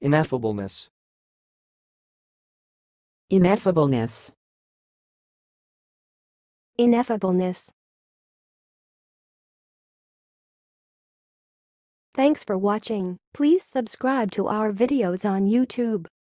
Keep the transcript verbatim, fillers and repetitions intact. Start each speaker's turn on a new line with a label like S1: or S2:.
S1: Ineffableness.
S2: Ineffableness.
S3: Ineffableness. Thanks for watching. Please subscribe to our videos on YouTube.